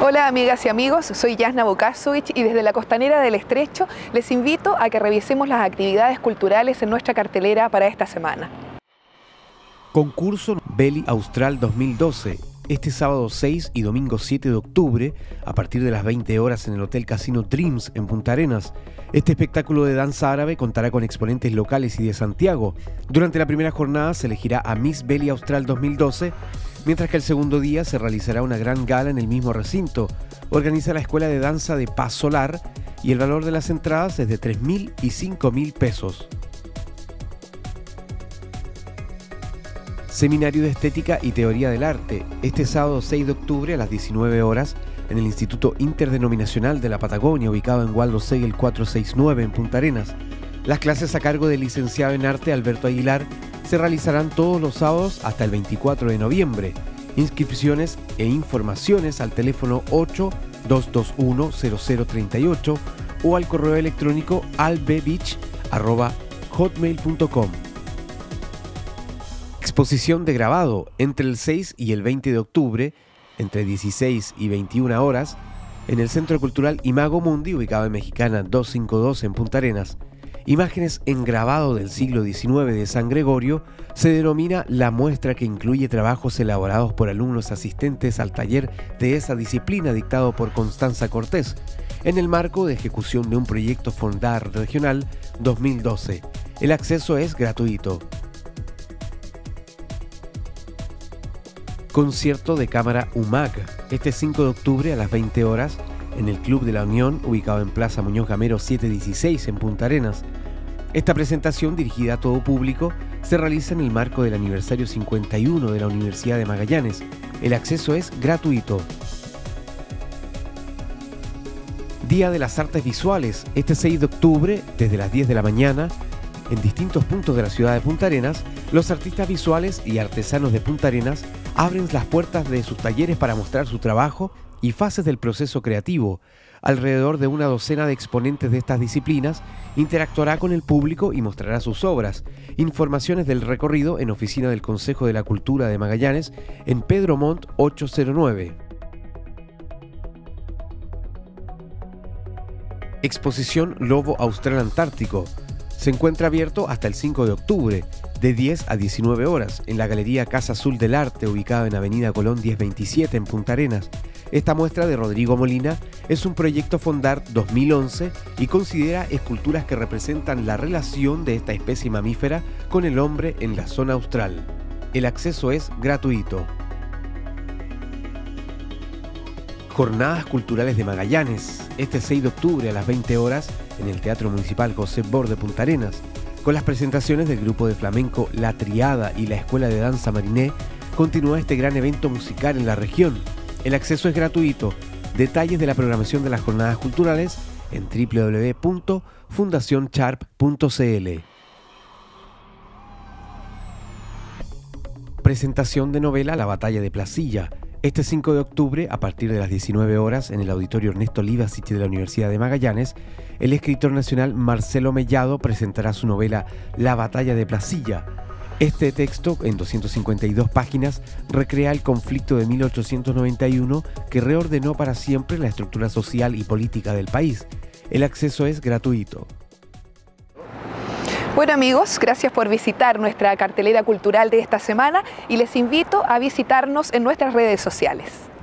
Hola amigas y amigos, soy Jasna Vukasovich y desde la Costanera del Estrecho les invito a que revisemos las actividades culturales en nuestra cartelera para esta semana. Concurso Belly Austral 2012, este sábado 6 y domingo 7 de octubre, a partir de las 20 horas en el Hotel Casino Dreams en Punta Arenas. Este espectáculo de danza árabe contará con exponentes locales y de Santiago. Durante la primera jornada se elegirá a Miss Belly Austral 2012, mientras que el segundo día se realizará una gran gala en el mismo recinto. Organiza la Escuela de Danza de Paz Solar y el valor de las entradas es de 3.000 y 5.000 pesos. Seminario de Estética y Teoría del Arte, este sábado 6 de octubre a las 19 horas en el Instituto Interdenominacional de la Patagonia, ubicado en Waldo Segel 469 en Punta Arenas. Las clases a cargo del licenciado en arte Alberto Aguilar se realizarán todos los sábados hasta el 24 de noviembre. Inscripciones e informaciones al teléfono 8-221-0038 o al correo electrónico albevich@hotmail.com. Exposición de grabado entre el 6 y el 20 de octubre, entre 16 y 21 horas, en el Centro Cultural Imago Mundi, ubicado en Mexicana 252 en Punta Arenas. Imágenes en grabado del siglo XIX de San Gregorio se denomina la muestra que incluye trabajos elaborados por alumnos asistentes al taller de esa disciplina dictado por Constanza Cortés, en el marco de ejecución de un proyecto Fondar Regional 2012. El acceso es gratuito. Concierto de cámara UMAC, este 5 de octubre a las 20 horas en el Club de la Unión, ubicado en Plaza Muñoz Gamero 716 en Punta Arenas. Esta presentación, dirigida a todo público, se realiza en el marco del aniversario 51 de la Universidad de Magallanes. El acceso es gratuito. Día de las Artes Visuales, este 6 de octubre, desde las 10 de la mañana, en distintos puntos de la ciudad de Punta Arenas, los artistas visuales y artesanos de Punta Arenas abren las puertas de sus talleres para mostrar su trabajo y fases del proceso creativo. Alrededor de una docena de exponentes de estas disciplinas interactuará con el público y mostrará sus obras. Informaciones del recorrido en Oficina del Consejo de la Cultura de Magallanes en Pedro Montt 809. Exposición Lobo Austral Antártico. Se encuentra abierto hasta el 5 de octubre, de 10 a 19 horas, en la Galería Casa Azul del Arte, ubicada en Avenida Colón 1027 en Punta Arenas. Esta muestra de Rodrigo Molina es un proyecto Fondar 2011 y considera esculturas que representan la relación de esta especie mamífera con el hombre en la zona austral. El acceso es gratuito. Jornadas Culturales de Magallanes, este 6 de octubre a las 20 horas en el Teatro Municipal José Bor de Punta Arenas, con las presentaciones del grupo de flamenco La Triada y la Escuela de Danza Mariné. Continúa este gran evento musical en la región. El acceso es gratuito. Detalles de la programación de las jornadas culturales en www.fundacioncharp.cl. Presentación de novela La Batalla de Placilla, este 5 de octubre, a partir de las 19 horas, en el Auditorio Ernesto Livasich de la Universidad de Magallanes, el escritor nacional Marcelo Mellado presentará su novela La Batalla de Placilla. Este texto, en 252 páginas, recrea el conflicto de 1891 que reordenó para siempre la estructura social y política del país. El acceso es gratuito. Bueno amigos, gracias por visitar nuestra cartelera cultural de esta semana y les invito a visitarnos en nuestras redes sociales.